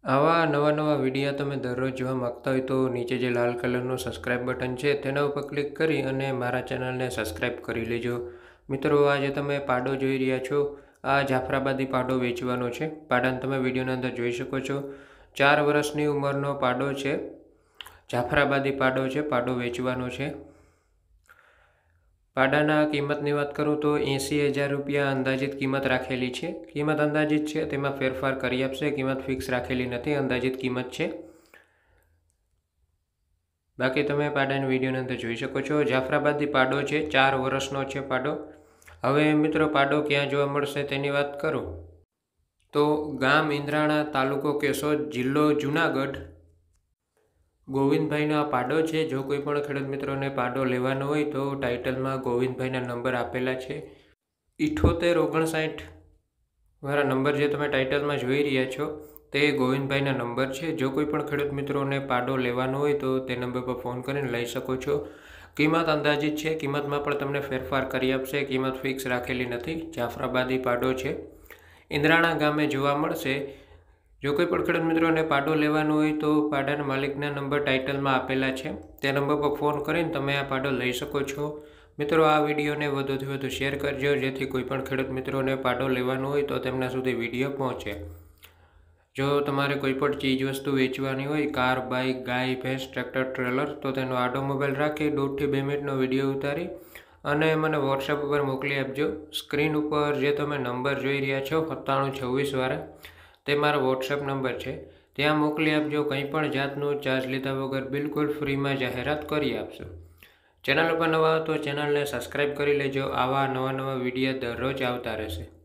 આવા નવા વિડીયો તમે દરરોજ જોવા માંગતા હોય તો નીચે જે લાલ કલરનું સબસ્ક્રાઇબ બટન છે તેના ઉપર ક્લિક કરી અને મારા ચેનલને સબસ્ક્રાઇબ કરી લેજો। મિત્રો, આજે તમે પાડો જોઈ રહ્યા છો। આ જાફરાબાદી પાડો વેચવાનો છે। પાડાને તમે વિડીયોના અંદર જોઈ શકો છો। 4 વર્ષની ઉંમરનો પાડો છે। જાફરાબાદી પાડો છે। પાડો વેચવાનો છે। પાડાના કિંમતની વાત કરું તો 80,000 રૂપિયા અંદાજિત કિંમત રાખેલી છે। કિંમત અંદાજિત છે, તેમાં ફેરફાર કરી આપશે। કિંમત ફિક્સ રાખેલી નથી, અંદાજિત કિંમત છે। બાકી તમે પાડાની વિડીયોની અંદર જોઈ શકો છો। જાફરાબાદી પાડો છે, 4 વર્ષનો છે પાડો। હવે મિત્રો, પાડો ક્યાં જોવા મળશે તેની વાત કરું તો ગામ ઇન્દ્રાણા, તાલુકો કેશોદ, જિલ્લો જુનાગઢ। ગોવિંદભાઈનો આ પાડો છે। જો કોઈ પણ ખેડૂત મિત્રોને પાડો લેવાનો હોય તો ટાઇટલમાં ગોવિંદભાઈના નંબર આપેલા છે। 7859 વાળા નંબર જે તમે ટાઇટલમાં જોઈ રહ્યા છો તે ગોવિંદભાઈના નંબર છે। જો કોઈ પણ ખેડૂત મિત્રોને પાડો લેવાનો હોય તો તે નંબર પર ફોન કરીને લઈ શકો છો। કિંમત અંદાજિત છે, કિંમતમાં પણ તમને ફેરફાર કરી આપશે। કિંમત ફિક્સ રાખેલી નથી। જાફરાબાદી પાડો છે, ઇન્દ્રાણા ગામે જોવા મળશે। જો કોઈ પણ ખેડૂત મિત્રોને પાડો લેવાનો હોય તો પાડાના માલિકના નંબર ટાઇટલમાં આપેલા છે, તે નંબર પર ફોન કરીને તમે આ પાડો લઈ શકો છો। મિત્રો, આ વિડીયોને વધુથી વધુ શેર કરજો, જેથી કોઈ પણ ખેડૂત મિત્રોને પાડો લેવાનો હોય તો તેમના સુધી વિડીયો પહોંચે। જો તમારે કોઈ પણ ચીજ વસ્તુ વેચવાની હોય, કાર, બાઇક, ગાય, ભેંસ, ટ્રેક્ટર, ટ્રેલર, તો તેનો આડો મોબાઈલ રાખી 1.5 થી 2 મિનિટનો વિડીયો ઉતારી અને મને વોટ્સએપ ઉપર મોકલી આપજો। સ્ક્રીન ઉપર જે તમે નંબર જોઈ રહ્યા છો 9726 વાળા, તે મારો વોટ્સએપ નંબર છે। ત્યાં મોકલી આપજો। કંઈ પણ જાતનું ચાર્જ લીધા વગર બિલકુલ ફ્રીમાં જાહેરાત કરી આપશું। ચેનલ ઉપર નવા હો તો ચેનલને સબસ્ક્રાઈબ કરી લેજો। આવા નવા વિડીયો દરરોજ આવતા રહેશે।